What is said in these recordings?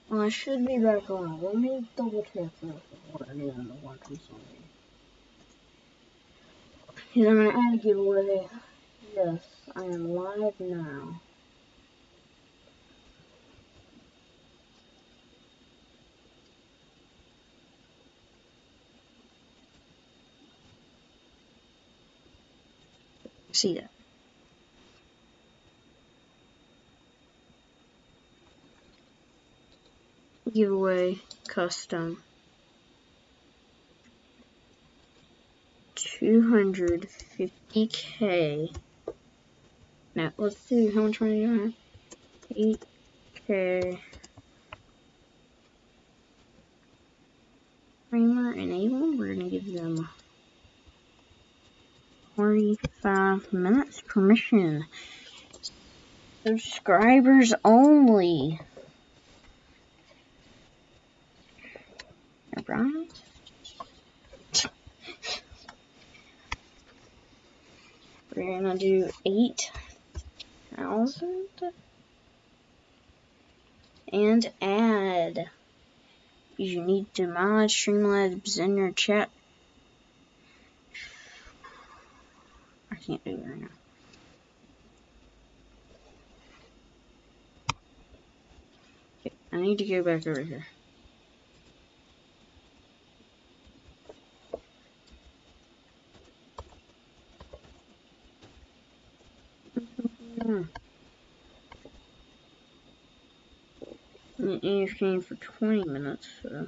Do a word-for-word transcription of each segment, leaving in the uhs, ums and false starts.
Well, I should be back on. Let me double check this before I do the one from Sunday. Because I'm gonna add a giveaway. Yes, I am live now. See that? Giveaway custom. two hundred fifty K. Now, let's see how much money do I have? eight K. Framer enable. We're gonna give them forty-five minutes permission. Subscribers only. Right? We're gonna do eight thousand and add. You need to mod Streamlabs in your chat. I can't do it right now. Okay, I need to go back over here. Hmm. A F K for twenty minutes, so.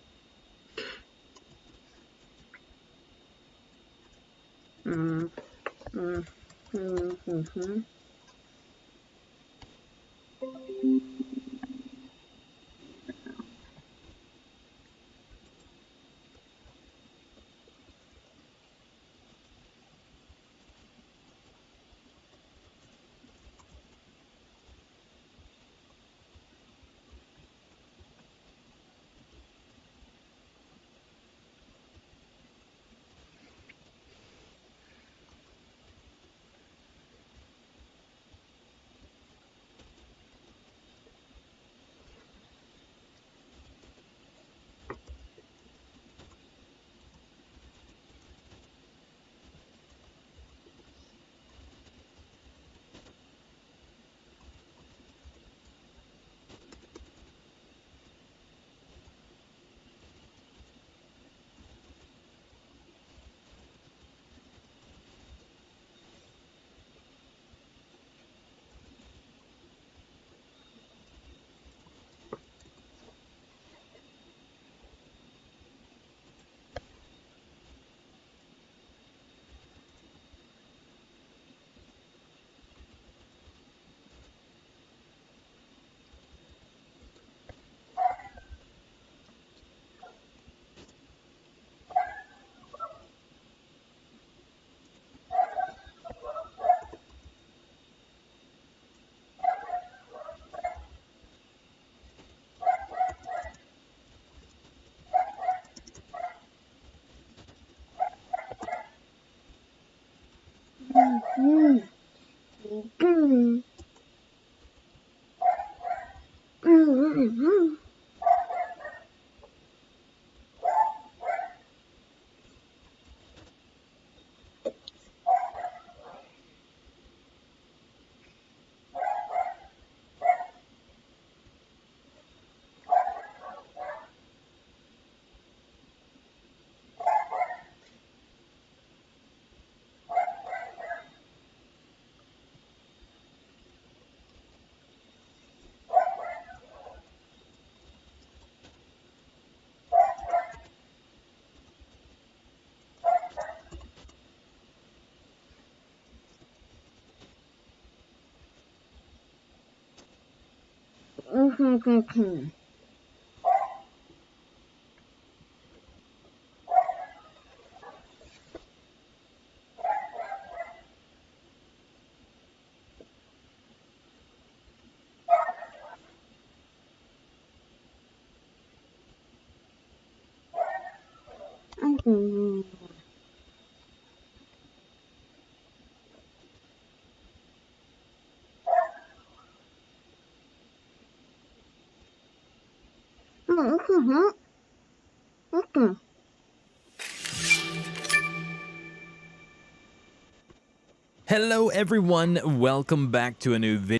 Mm. Mm. Mm. Mm-hmm. Mm. Mm. Mm. Mm. Mm. Hello everyone, welcome back to a new video.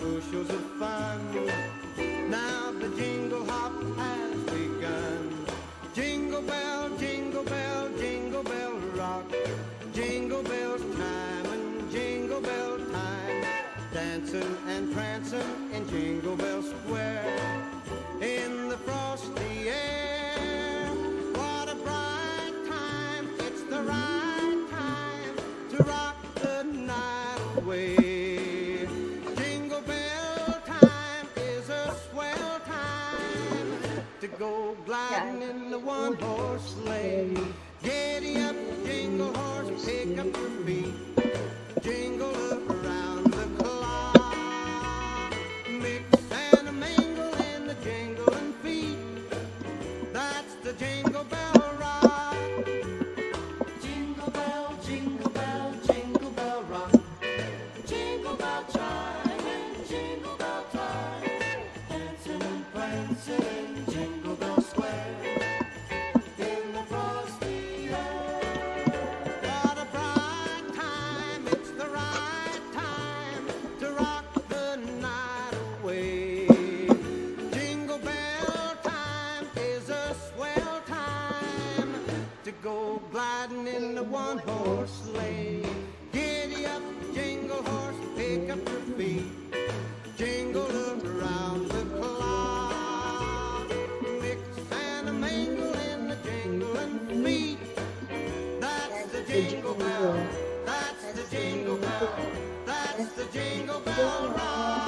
bushels of fun. Now the jingle hop has begun. Jingle bell, jingle bell, jingle bell rock. Jingle bells time and jingle bell time. Dancing and prancing in Jingle Bell Square. In the frosty air. What a bright time. It's the right time to rock the night away. Jingle bell time is a swell time to go gliding in the one-horse sleigh. Giddy up, jingle horse, pick up your feet. Jingle around the clock. Mix and a mingle in the jingling feet. That's the Jingle Bell Rock. Jingle bell, jingle bell, jingle bell rock. Jingle bell chime and jingle bell time. Dancing and prancing in Jingle Bell Square. In the frosty air. What a bright time, it's the right time to rock the night away. Jingle bell time is a swell time to go gliding in the one-horse sleigh. Giddy up, jingle horse, pick up your feet. Jingle around the clock. Mix and a mingle in the jingling feet. That's the jingle bell. That's the jingle bell. That's the Jingle Bell Rock.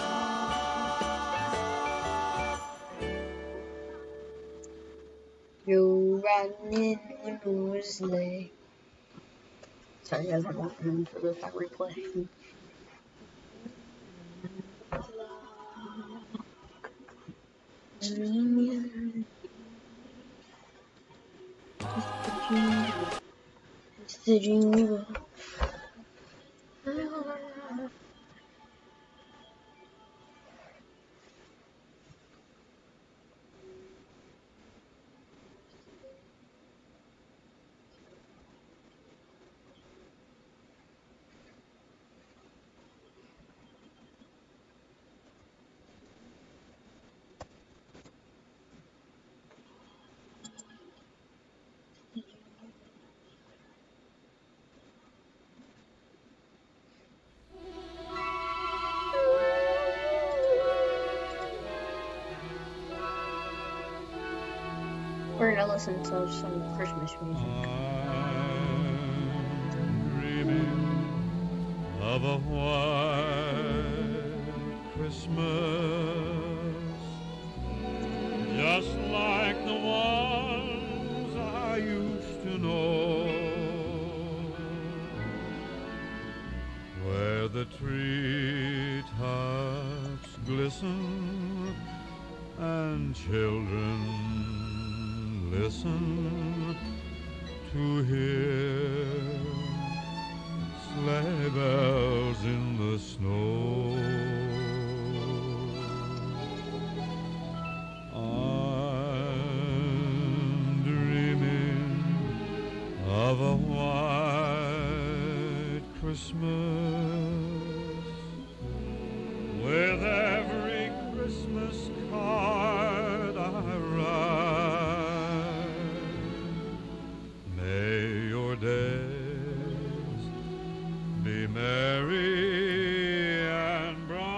You're riding in one sleigh. Sorry guys, I'm not in for the fire replay. It's the jingle. We're gonna listen to some Christmas music. I'm dreaming of a white Christmas, just like the ones I used to know, where the treetops glisten and children listen to hear sleigh bells in the snow. I'm dreaming of a white Christmas, with every Christmas card I write. May your days be merry and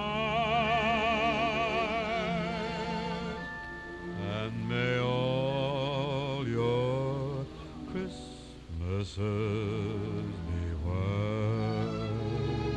bright, and may all your Christmases be white.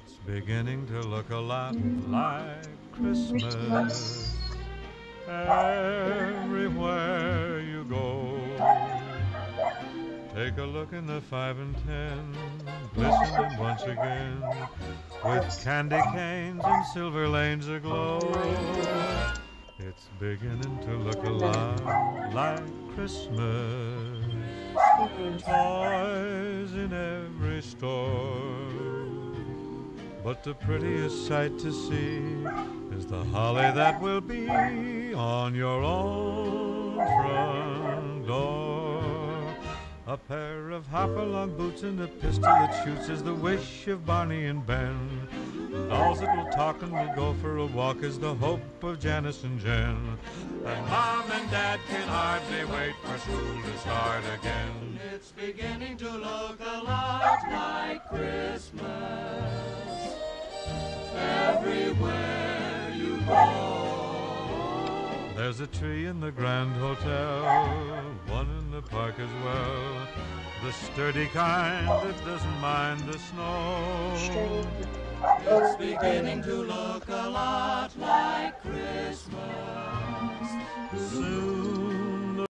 It's beginning to look a lot like Christmas everywhere you go. Take a look in the five and ten, glistening once again, with candy canes and silver lanes aglow. It's beginning to look a lot like Christmas. Toys in every store, but the prettiest sight to see is the holly that will be on your own front door. A pair of hopalong boots and a pistol that shoots is the wish of Barney and Ben. Dolls that will talk and will go for a walk is the hope of Janice and Jen. And Mom and Dad can hardly wait for school to start again. It's beginning to look a lot like Christmas everywhere you go. There's a tree in the Grand Hotel, one in the park as well, the sturdy kind that doesn't mind the snow. It's beginning to look a lot like Christmas. Soon